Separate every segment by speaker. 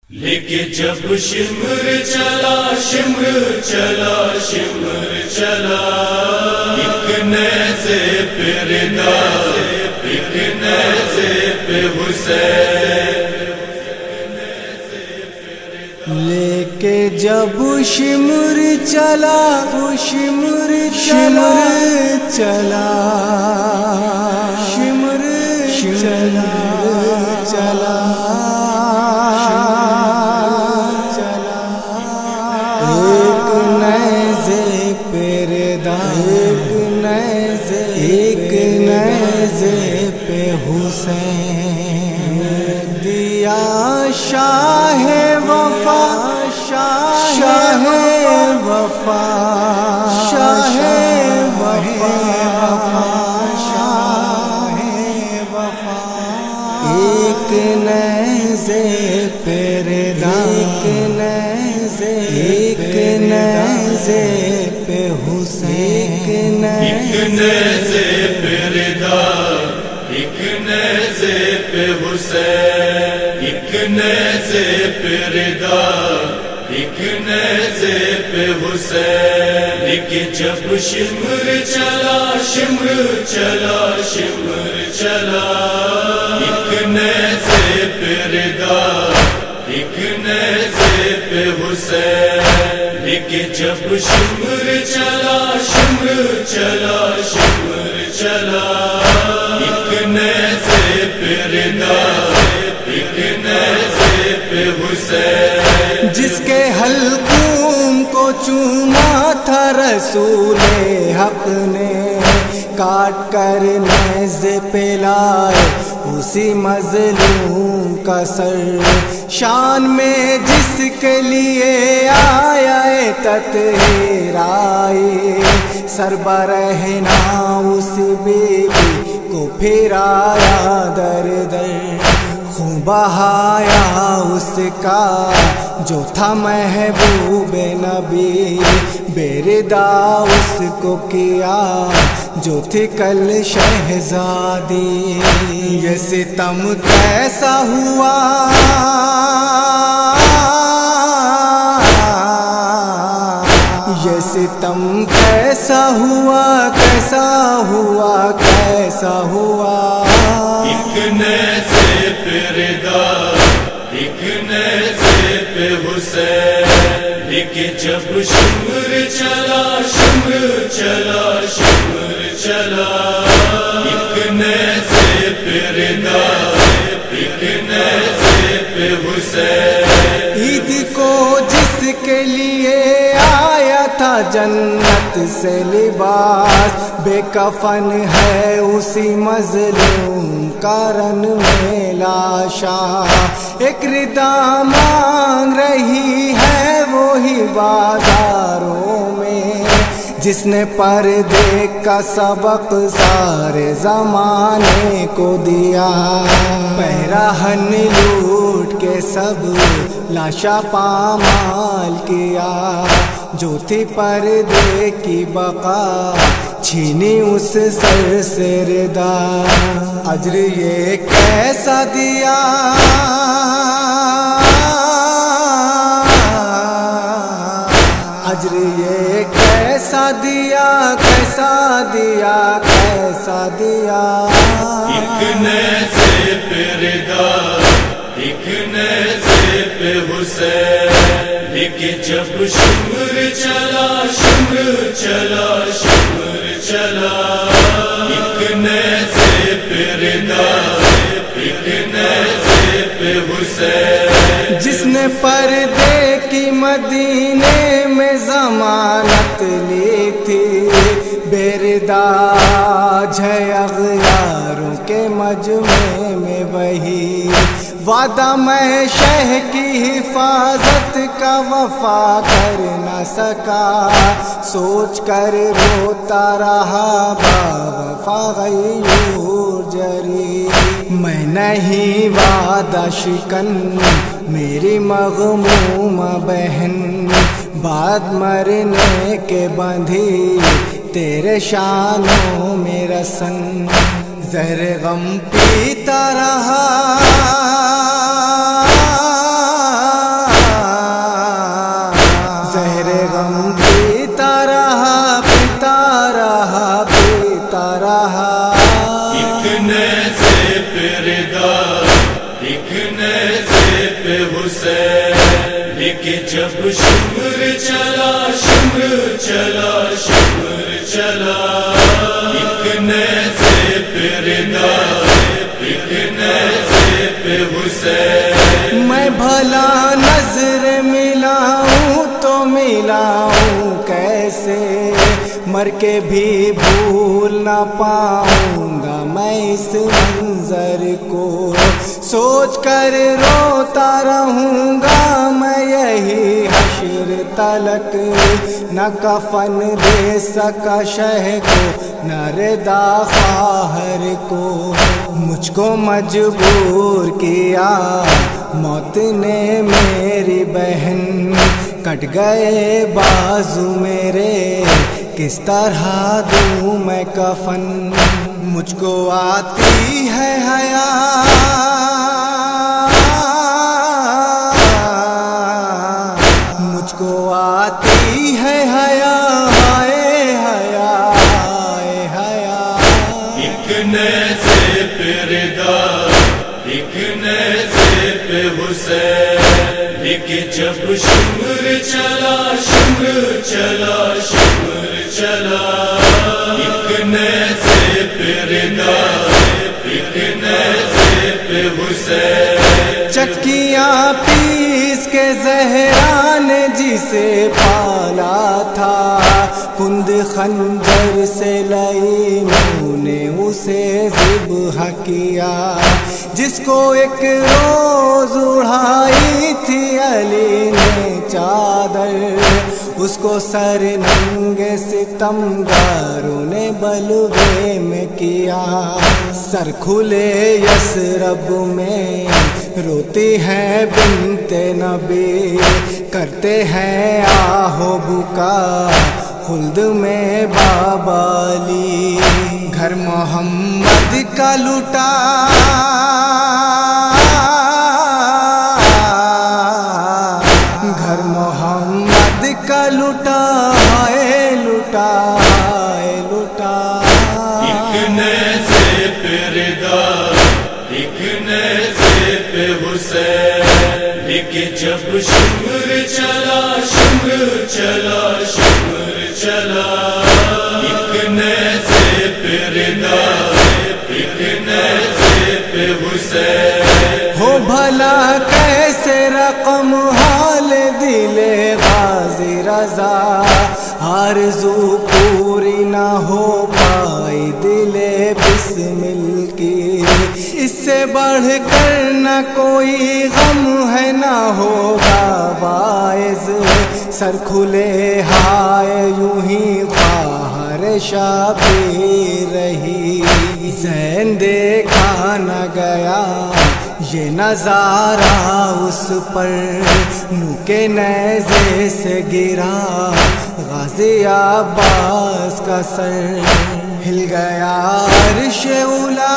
Speaker 1: لیکن جب شمر چلا شمر چلا شمر چلا ایک نیزے پہ ردا ایک نیزے پہ حسین
Speaker 2: لیکن جب شمر چلا شمر چلا چلا شمر چلا چلا ایک نیزے پہ ردا ایک نیزے پہ حسین دیا شاہ وفا شاہ وفا شاہ وفا شاہ وفا ایک نیزے پہ ردا ایک نیزے پہ حسین
Speaker 1: ایک نیزے پہ ردا ایک نیزے پہ حسین ایک نیزے پہ ردا ایک نیزے پہ حسین لیکن جب شمر چلا شمر چلا شمر چلا ایک نیزے پہ ردا ایک نیزے پہ حسین لیکن جب شمر چلا شمر چلا شمر چلا ایک نیزے پہ ردا ایک نیزے پہ حسین
Speaker 2: جس کے حلقوم کو چوما تھا رسول حق نے کاٹ کر نیزے پہ لائے اسی مظلوم کا سر شان میں جس کے لیے آیا تطہیر آئے سر برہنا اس بی بی کو پھرایا در در خون بہایا اس کا جو تھا محبوب نبی بیردا اس کو کیا جو تھی کل شہزادی یہ ستم کیسا ہوا یہ ستم کیسا ہوا کیسا ہوا کیسا ہوا
Speaker 1: ایک نیزے پہ ردا ایک نیزے پہ حسین لیکن جب شمر چلا شمر چلا شمر چلا ایک نیزے پہ ردا ایک نیزے پہ حسین
Speaker 2: عید کو جس کے لیے آیا تھا جنت سے لباس بے کفن ہے اسی مظلوم کارن میں لاشا ایک ردا مانگ رہی ہے وہی بازاروں میں جس نے پردے کا سبق سارے زمانے کو دیا پیراہن لوٹ کے سب لاشا پامال کیا جو تھی پردے کی بقا چھینی اس سر سے ردا اجر یہ کیسا دیا اجر یہ کیسا دیا کیسا دیا کیسا دیا
Speaker 1: ایک نیزے پہ ردا ایک نیزے پہ حسین لیکن جب شمر چلا شمر چلا شمر چلا ایک نیزے پہ ردا ایک نیزے پہ حسین
Speaker 2: جس نے پردے کی مدینے میں ضمانت لی تھی بیرداج ہے اغیاروں کے مجمع میں وہی وعدہ میں شہ کی حفاظت کا وفا کر نہ سکا سوچ کر روتا رہا با وفا غیور جری میں نہیں وعدہ شکن میری مغمومہ بہن بعد مرنے کے بندھی تیرے شانوں میں رسن زہر غم پیتا رہا
Speaker 1: نیزے پہ ردا ایک نیزے پہ حسین لیکن جب شمر چلا شمر چلا شمر چلا ایک نیزے پہ ردا ایک نیزے پہ حسین
Speaker 2: میں بھلا نظر ملاؤں تو ملاؤں کیسے مر کے بھی بھول نہ پاؤں گا میں اس منظر کو سوچ کر روتا رہوں گا میں یہی حشر تلک نہ کفن دے سکا شہ کو نہ ردا خواہر کو مجھ کو مجبور کیا موت نے میری بہن کٹ گئے بازو میرے کس طرح دوں میں کفن مجھ کو آتی ہے حیا مجھ کو آتی ہے حیا ہائے حیا ہائے حیا
Speaker 1: ایک نیزے پہ ردا ایک نیزے پہ حسین لیکن جب شمر چلا شمر چلا شمر چلا ایک نیزے پہ ردا ایک نیزے پہ حسین
Speaker 2: چکیاں پیس کے زہرا نے جسے پالا تھا کند خنجر سے لئیموں نے اسے ذبح کیا جس کو ایک روز اڑائی تھی علی نے چادر اس کو سر ننگے ستمگاروں نے بلوے میں کیا سر کھلے یثرب میں روتی ہیں بنت نبی کرتے ہیں آہو بکا خلد میں بابا علی گھر محمد کا لٹا گھر محمد کا لٹا ہے لٹا ہے لٹا
Speaker 1: ایک نیزے پہ ردا ایک نیزے پہ حسین لیکن جب شمر چلا شمر چلا شمر چلا ایک نیزے پہ ردا ایک نیزے پہ حسین
Speaker 2: ہو بھلا کیسے رقم حال دل غازی رضا آرزو پوری نہ ہو پائی دل بسمل کی اس سے بڑھ کر نہ کوئی غم ہے نہ ہوگا باعث سر کھلے ہائے یوں ہی خواہر شابی رہی زین دیکھا نہ گیا یہ نظارہ اس پر نوکے نیزے سے گرا غازی عباس کا سر ہل گیا عرش اولا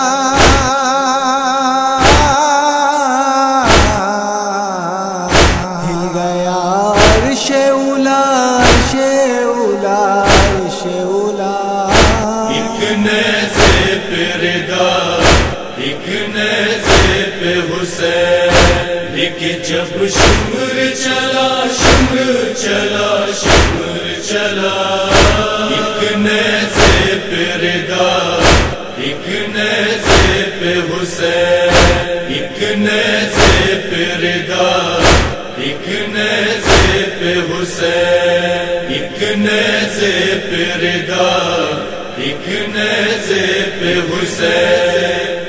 Speaker 2: ہل گیا عرش اولا عرش اولا عرش اولا
Speaker 1: ایک نیزے پہ ردا ایک نیزے پہ حسین لیکن جب شمر چلا شمر چلا شمر چلا ایک نیزے پہ ردا ایک نیزے پہ حسین ایک نیزے پہ ردا ایک نیزے پہ حسین ایک نیزے پہ ردا ایک نیزے پہ حسین